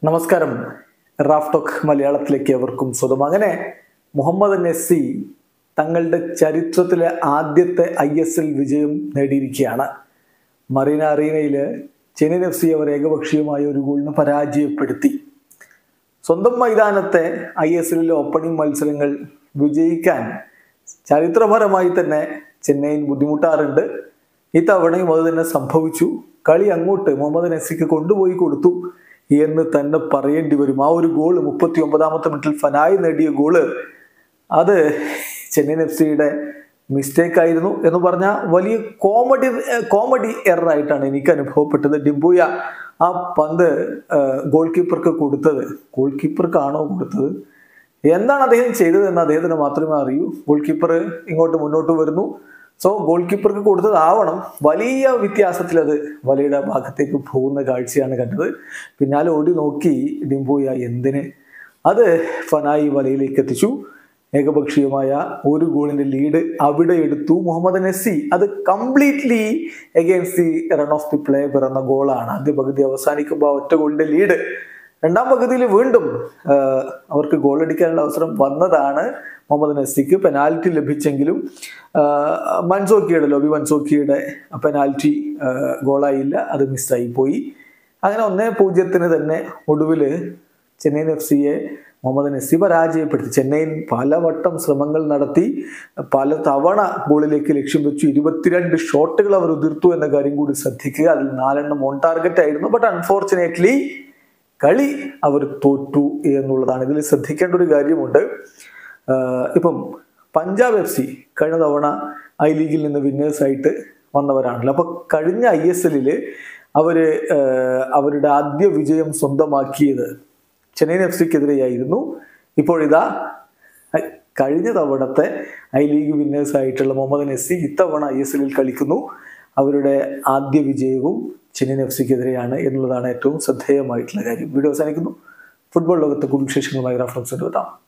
നമസ്കാരം. Raf talk മലയാളത്തിലേക്ക് അവർക്കും സ്വന്തം. അങ്ങനെ മുഹമ്മദ് നസി തങ്ങളുടെ ചരിത്രത്തിലെ ആദ്യത്തെ ISL വിജയം നേടിയിരിക്കുകയാണ്. മറീന അറീനയിൽ ചെന്നൈയിൻ FC അവർ ഏകപക്ഷീയമായ ഒരു ഗോളിന് പരാജയപ്പെടുത്തി. സ്വന്തം മൈതാനത്തെ ISL ഓപ്പണിംഗ് മത്സരങ്ങൾ വിജയിക്കാൻ ചരിത്രപരമായി തന്നെ ചെന്നൈയിൻ ബുദ്ധിമുട്ടാറുണ്ട്. ഇത്തവണയും അത് തന്നെ സംഭവിച്ചു. കളി അങ്ങോട്ട് മുഹമ്മദ് നസിക്ക് കൊണ്ടുപോയി കൊടുത്തു എന്ന് തന്നെ പറയേണ്ടി വരും. ആ ഒരു ഗോൾ 39ാമത്തെ മിനിറ്റിൽ ഫനായി നേടിയ ഗോള് അത് ചെന്നൈയിൻ FCയുടെ മിസ്റ്റേക്ക് ആയിരുന്നു എന്ന് പറഞ്ഞാൽ വലിയ കോമഡി എറർ ആയിട്ടാണ് എനിക്ക് അനുഭവപ്പെട്ടത്. ഡിംബൂയ ആ പന്ത് ഗോൾ കീപ്പർക്ക് കൊടുത്തത്, ഗോൾ കീപ്പർക്കാണോ കൊടുത്തത്, എന്താണ് അദ്ദേഹം ചെയ്തതെന്ന് അദ്ദേഹത്തിന് മാത്രമേ അറിയൂ. ഗോൾ കീപ്പർ ഇങ്ങോട്ട് മുന്നോട്ട് വരുന്നു. സോ ഗോൾ കീപ്പർക്ക് കൊടുത്തതാവണം. വലിയ വ്യത്യാസത്തിൽ അത് വലയുടെ ഭാഗത്തേക്ക് പോകുന്ന കാഴ്ചയാണ് കണ്ടത്. പിന്നാലെ ഓടി നോക്കി ഡിംബൂയ എന്തിന്, അത് ഫനായി വലയിലേക്ക് എത്തിച്ചു. ഏകപക്ഷീയമായ ഒരു ഗോളിന്റെ ലീഡ് അവിടെ എടുത്തു മുഹമ്മദ് നസി. അത് completely against the run of the play പിറന്ന ഗോളാണ്. ആദ്യ പകുതി അവസാനിക്കുമ്പോൾ ഒറ്റ ഗോളിന്റെ ലീഡ്. രണ്ടാം പകുതിയിൽ വീണ്ടും അവർക്ക് ഗോൾ അടിക്കാനുള്ള അവസരം വന്നതാണ് മുഹമ്മദ് നസിക്ക്. പെനാൽറ്റി ലഭിച്ചെങ്കിലും ലോബി മൻസോക്കിയുടെ പെനാൽറ്റി ഗോളായില്ല, അത് മിസ്സായി പോയി. അങ്ങനെ 1-0 തന്നെ ഒടുവിൽ ചെന്നൈയിൻ FCയെ മുഹമ്മദ് നസി പരാജയപ്പെടുത്തി. ചെന്നൈയിൻ പലവട്ടം ശ്രമങ്ങൾ നടത്തി, പല തവണ ഗോളിലേക്ക് ലക്ഷ്യം വെച്ചു. 22 ഷോട്ടുകൾ അവർ ഉതിർത്തു എന്ന കാര്യം കൂടി ശ്രദ്ധിക്കുക. അതിൽ 4 ഓൺ ടാർഗറ്റ് ആയിരുന്നു. ബട്ട് അൺഫോർച്ചുനേറ്റ്ലി കളി അവർ തോറ്റു എന്നുള്ളതാണ്. ഇതിൽ ശ്രദ്ധിക്കേണ്ട ഒരു കാര്യമുണ്ട്. ഇപ്പം പഞ്ചാബ് FC കഴിഞ്ഞ തവണ ലീഗിൽ നിന്ന് വിന്നേഴ്സായിട്ട് വന്നവരാണല്ലോ. അപ്പൊ കഴിഞ്ഞ ISL അവരുടെ ആദ്യ വിജയം സ്വന്തമാക്കിയത് ചെന്നൈയിൻ FCക്കെതിരെയായിരുന്നു. ഇപ്പോഴിതാ കഴിഞ്ഞ തവണത്തെ ലീഗ് വിന്നേഴ്സായിട്ടുള്ള മുഹമ്മദ് നസി ഇത്തവണ ISL കളിക്കുന്നു. അവരുടെ ആദ്യ വിജയവും ചെന്നൈയിൻ FCക്കെതിരെയാണ് എന്നുള്ളതാണ് ഏറ്റവും ശ്രദ്ധേയമായിട്ടുള്ള കാര്യം. വീഡിയോ അവസാനിക്കുന്നു. ഫുട്ബോൾ ലോകത്തെ കൂടുതൽ വിശേഷങ്ങളുമായി റാഫ് ടോക്സ് എത്താം.